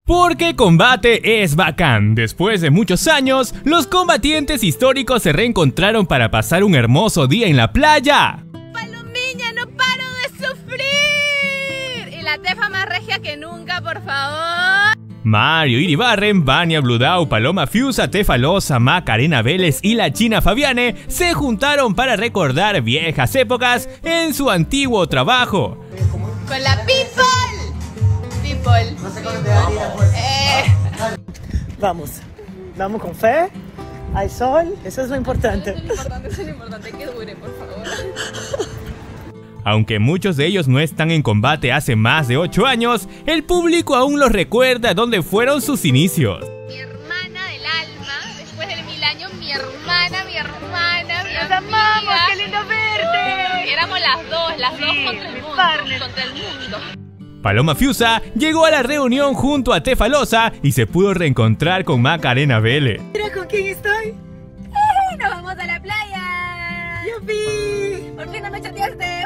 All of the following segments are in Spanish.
Porque combate es bacán. Después de muchos años, los combatientes históricos se reencontraron para pasar un hermoso día en la playa. ¡Palomiña, no paro de sufrir! Y la tefa más regia que nunca, por favor. Mario Iribarren, Vania Bludau, Paloma Fiusa, Tefa Loza, Macarena Vélez y la China Fabiane se juntaron para recordar viejas épocas en su antiguo trabajo. Con la people. No sé cómo te va a ir Vamos con fe, hay sol, eso es lo importante. Eso es lo importante, que dure, por favor. Aunque muchos de ellos no están en combate hace más de 8 años, el público aún los recuerda dónde fueron sus inicios. Mi hermana del alma, después de 1000 años, mi hermana, mi ¡Nos amamos! ¡Qué lindo verte! Éramos las dos contra el mundo, contra el mundo. Paloma Fiusa llegó a la reunión junto a Tefa Loza y se pudo reencontrar con Macarena Vélez. Mira con quién estoy. ¡Nos vamos a la playa! ¡Yupi! ¡Por fin no me chateaste!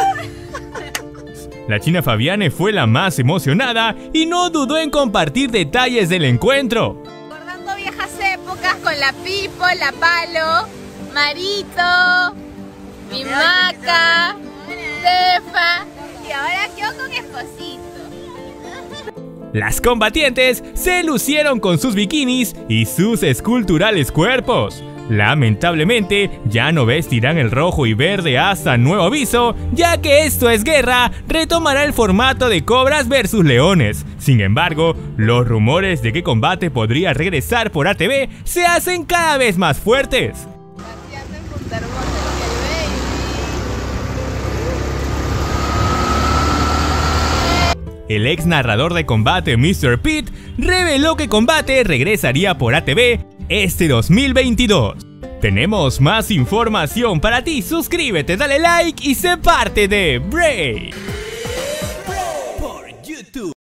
La China Fabiane fue la más emocionada y no dudó en compartir detalles del encuentro. Recordando viejas épocas con la Pipo, la Palo, Marito, mi Maca, Tefa y ahora yo con Esposito. Las combatientes se lucieron con sus bikinis y sus esculturales cuerpos. Lamentablemente, ya no vestirán el rojo y verde hasta nuevo aviso, ya que Esto es Guerra retomará el formato de Cobras vs Leones. Sin embargo, los rumores de que Combate podría regresar por ATV se hacen cada vez más fuertes. El ex narrador de Combate, Mr. Pete, reveló que Combate regresaría por ATV este 2022. Tenemos más información para ti, suscríbete, dale like y sé parte de Brave.